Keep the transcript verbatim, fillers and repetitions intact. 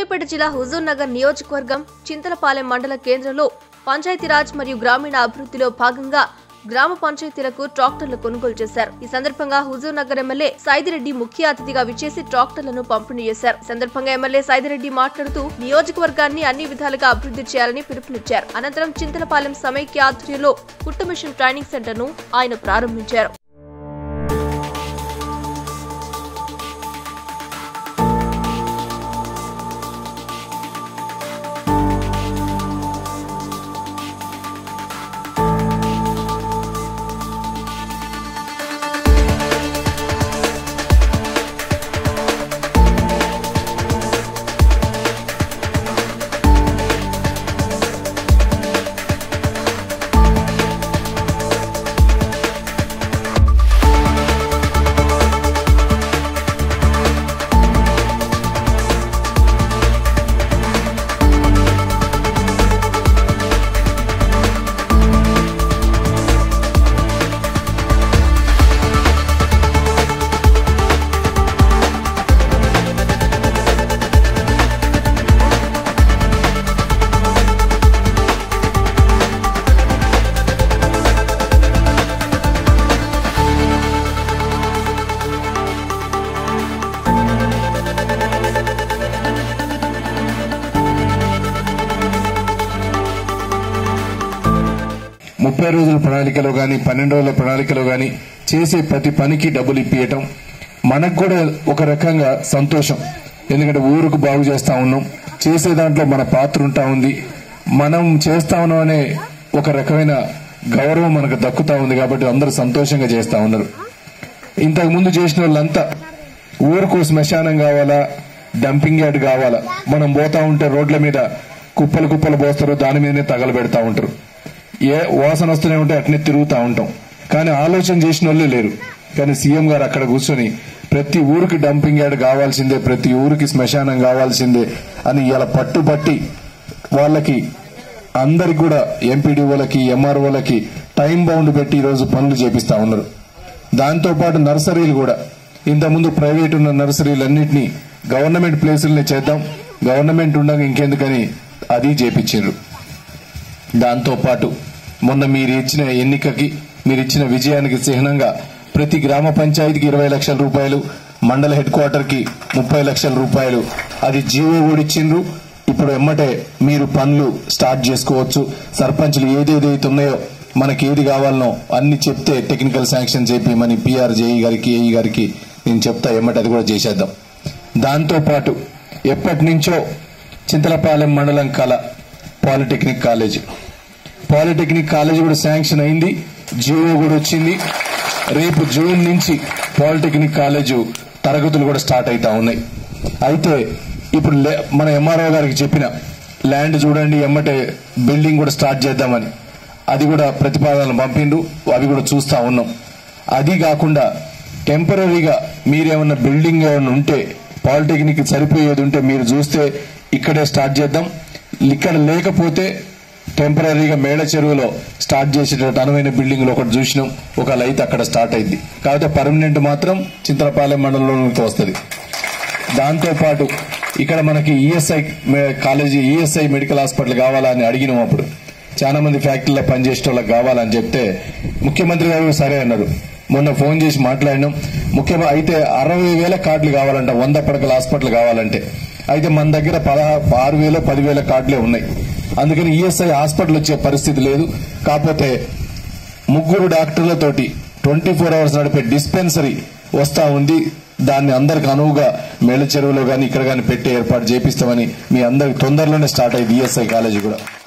సూర్యాపేట జిల్లా హుజూర్ నగర్ నియోజకవర్గం చింతలపాలెం మండల కేంద్రంలో పంచాయతీరాజ్ మరియు గ్రామీణ అభివృద్ధిలో భాగంగా గ్రామ పంచాయతీలకు ట్రాక్టర్లు కొనుగోలు చేశారు. ఈ సందర్భంగా హుజూర్ నగర్ ఎమ్మెల్యే సైదిరెడ్డి ముఖ్య అతిథిగా విచ్చేసి ట్రాక్టర్లను పంపిణీ చేశారు. ఈ సందర్భంగా ఎమ్మెల్యే సైదిరెడ్డి మాట్లాడుతూ నియోజకవర్గాన్ని అన్ని విధాలుగా అభివృద్ధి చేయాలని పిలుపునిచ్చారు. అనంతరం చింతలపాలెం సమైక్య ఆధ్వర్యంలో కుట్టు మిషన్ ట్రైనింగ్ సెంటర్ ను ఆయన ప్రారంభించారు. ముప్పై రోజుల ప్రణాళికలో గాని పన్నెండు రోజుల ప్రణాళికలో గాని చేసే ప్రతి పనికి డబ్బులు ఇప్పియటం మనకు కూడా ఒక రకంగా సంతోషం. ఎందుకంటే ఊరుకు బాగు చేస్తా ఉన్నాం, చేసే దాంట్లో మన పాత్ర ఉంటా ఉంది, మనం చేస్తా ఉన్నాం అనే ఒక రకమైన గౌరవం మనకు దక్కుతా ఉంది. కాబట్టి అందరూ సంతోషంగా చేస్తా ఉన్నారు. ఇంతకు ముందు చేసిన వాళ్ళంతా ఊరుకు శ్మశానం కావాలా, డంపింగ్ యార్డ్ కావాలా, మనం పోతా ఉంటే రోడ్ల మీద కుప్పలు కుప్పలు పోస్తారు, దాని మీదనే తగలబెడతా ఉంటారు. ఏ వాసన వస్తూనే ఉంటే అట్నే తిరుగుతూ ఉంటాం. కానీ ఆలోచన చేసిన వాళ్ళే లేరు. కానీ సీఎం గారు అక్కడ కూర్చొని ప్రతి ఊరికి డంపింగ్ యార్డ్ కావాల్సిందే, ప్రతి ఊరికి శ్మశానం కావాల్సిందే అని ఇలా పట్టుబట్టి వాళ్ళకి అందరికి కూడా ఎంపీడీఓలకి ఎంఆర్ఓలకి టైం బౌండ్ పెట్టి ఈరోజు పనులు చేపిస్తా ఉన్నారు. దాంతో పాటు నర్సరీలు కూడా ఇంతకుముందు ప్రైవేట్ ఉన్న నర్సరీలన్నింటినీ గవర్నమెంట్ ప్లేసులనే చేద్దాం, గవర్నమెంట్ ఉండగా ఇంకెందుకని అది చేపించారు. దాంతో పాటు మొన్న మీరు ఇచ్చిన ఎన్నికకి మీరు ఇచ్చిన విజయానికి చిహ్నంగా ప్రతి గ్రామ పంచాయతీకి ఇరవై లక్షల రూపాయలు, మండల హెడ్ క్వార్టర్ కి ముప్పై లక్షల రూపాయలు అది జీవో ఓడిచ్చిండ్రు. ఇప్పుడు ఎమ్మటే మీరు పనులు స్టార్ట్ చేసుకోవచ్చు. సర్పంచ్లు ఏదేదైతే ఉన్నాయో మనకి ఏది కావాలనో అన్ని చెప్తే టెక్నికల్ శాంక్షన్ చేపిమని పీఆర్ జేఈ గారికి ఏఈ గారికి నేను చెప్తా, ఎమ్మటే అది కూడా చేసేద్దాం. దాంతో పాటు ఎప్పటి నుంచో చింతలపాలెం మండలం కళ పాలిటెక్నిక్ కాలేజ్ పాలిటెక్నిక్ కాలేజ్ కూడా శాంక్షన్ అయింది, జీవో కూడా వచ్చింది. రేపు జూన్ నుంచి పాలిటెక్నిక్ కాలేజ్ తరగతులు కూడా స్టార్ట్ అవుతా ఉన్నాయి. అయితే ఇప్పుడు మన ఎంఆర్ఓ గారికి చెప్పిన ల్యాండ్ చూడండి, ఎమ్మటే బిల్డింగ్ కూడా స్టార్ట్ చేద్దామని అది కూడా ప్రతిపాదనలు పంపిండు, అవి కూడా చూస్తా ఉన్నాం. అది కాకుండా టెంపరీగా మీరేమన్నా బిల్డింగ్ ఏమన్నా ఉంటే పాలిటెక్నిక్ సరిపోయేది ఉంటే మీరు చూస్తే ఇక్కడే స్టార్ట్ చేద్దాం. ఇక్కడ లేకపోతే టెంపరీగా మేడ చెరువులో స్టార్ట్ చేసేటట్టు అనువైన బిల్డింగ్ ఒకటి చూసినాం, ఒక లైట్ అక్కడ స్టార్ట్ అయింది. కాకపోతే పర్మనెంట్ మాత్రం చింతలపాలెం మండలంలోకి వస్తుంది. దాంతో పాటు ఇక్కడ మనకి ESI college ESI medical hospital కావాలని అడిగినాం. అప్పుడు చాలా మంది ఫ్యాక్టరీలో పనిచేసే వాళ్ళకి కావాలని చెప్తే ముఖ్యమంత్రి గారు సరే అన్నారు. మొన్న ఫోన్ చేసి మాట్లాడినాం. ముఖ్యమంత్రి అయితే అరవై వేల కార్డులు కావాలంట, వంద పడకల హాస్పిటల్ కావాలంటే. అయితే మన దగ్గర పదహారు ఆరు వేల పదివేల కార్డులే ఉన్నాయి. అందుకని ఈఎస్ఐ హాస్పిటల్ వచ్చే పరిస్థితి లేదు. కాకపోతే ముగ్గురు డాక్టర్లతోటి ట్వంటీ ఫోర్ అవర్స్ నడిపే డిస్పెన్సరీ వస్తా ఉంది. దాన్ని అందరికి అనువుగా మేళ్ళ చెరువులో గాని ఇక్కడ గాని పెట్టి ఏర్పాటు చేపిస్తామని మీ అందరికి తొందరలోనే స్టార్ట్ అయింది ఈఎస్ఐ కాలేజీ కూడా.